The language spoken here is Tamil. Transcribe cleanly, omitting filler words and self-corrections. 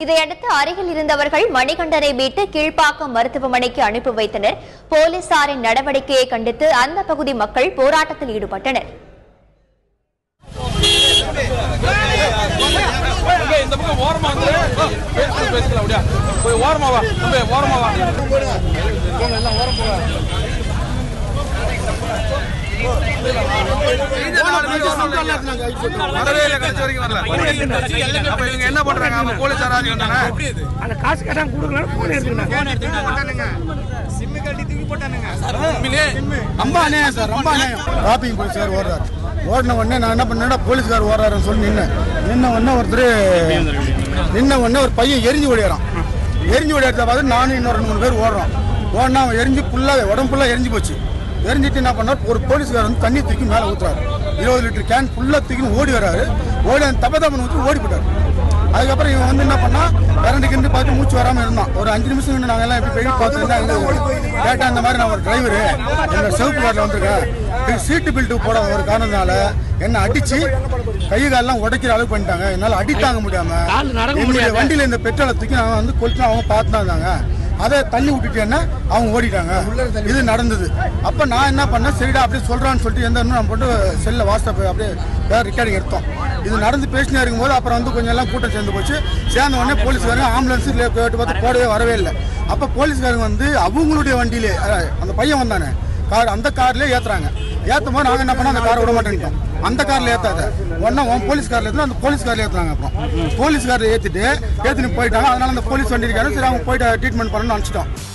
இதையடுத்து அருகில் இருந்தவர்கள் மணிகண்டனை மீட்டு கீழ்ப்பாக்கம் மருத்துவமனைக்கு அனுப்பி வைத்தனர். போலீசாரின் நடவடிக்கையை கண்டித்து அந்த பகுதி மக்கள் போராட்டத்தில் ஈடுபட்டனர். என்ன பண்றாங்க போலீசார் காசு கேட்டாங்க ஓடின உடனே நான் என்ன பண்ணேன்னா போலீஸ்கார் ஓடுறாருன்னு சொல்லி நின்ன உடனே ஒரு பையன் எரிஞ்சு ஓடிறான். எரிஞ்சு ஓடிறத பார்த்து நானும் இன்னொரு 2 3 பேர் ஓடுறோம். ஓடினா அவன் எரிஞ்சு ஃபுல்லாக உடம்பு ஃபுல்லாக எரிஞ்சு போச்சு. எரிஞ்சிட்டு என்ன பண்ணார், ஒரு போலீஸ்கார் வந்து தண்ணி தூக்கி மேலே ஊற்றுறாரு. 20 லிட்டர் கேன் ஃபுல்லாக தூக்கின்னு ஓடி வராரு. ஓடி அந்த தப்பை ஊற்றி ஓடி போட்டார். அதுக்கப்புறம் இவன் வந்து என்ன பண்ணா, கரண்ட்டுக்கு பார்த்து மூச்சு வராமல் இருந்தான். ஒரு 5 நிமிஷம் நாங்கள் எல்லாம் எப்படி போய் பார்த்துருந்தா கேட்டால் இந்த மாதிரி நான் ஒரு டிரைவரு என்னோட செவப்பு காரில் வந்திருக்கேன், சீட்டு பெல்ட்டு போட ஒரு காரணத்தினால என்ன அடிச்சு கை காலெல்லாம் உடைக்கிற அளவுக்கு பண்ணிட்டாங்க. என்னால் அடித்தாங்க முடியாம வண்டியில் இந்த பெட்ரோலை தூக்கி நாங்கள் வந்து கொளுத்து அவங்க பார்த்து தான் இருந்தாங்க. அதை தள்ளி விட்டுட்டேன்னா அவங்க ஓடிட்டாங்க. இது நடந்தது. அப்போ நான் என்ன பண்ணேன், சரிடா அப்படியே சொல்கிறான்னு சொல்லிட்டு எந்த நம்ம போட்டு செல்லில் வாட்ஸ்அப் அப்படியே வேறு ரெக்கார்டிங் எடுத்தோம். இது நடந்து பேசினே இருக்கும்போது அப்புறம் வந்து கொஞ்சம் எல்லாம் கூட்டம் சேர்ந்து போச்சு. சேர்ந்த உடனே போலீஸ்காரங்க ஆம்புலன்ஸு கேட்டு பார்த்து போடவே வரவே இல்லை. அப்போ போலீஸ்காரங்க வந்து அவங்களுடைய வண்டியிலே அந்த பையன் வந்தானே கார், அந்த கார்லேயே ஏற்றுறாங்க. ஏற்றும் போது நாங்கள் என்ன பண்ணோம், அந்த காரை விட மாட்டேன்ட்டோம். அந்த காரில் ஏற்றாத ஒன்றா போலீஸ் காரில் ஏற்றினா அந்த போலீஸ் காரில் ஏற்றுறாங்க. அப்புறம் போலீஸ் காரில் ஏற்றிட்டு போயிட்டாங்க. அதனால அந்த போலீஸ் வண்டி இருக்காரு, சரி அவங்க போயிட்டு ட்ரீட்மெண்ட் பண்ணணும்னு நினச்சிட்டோம்.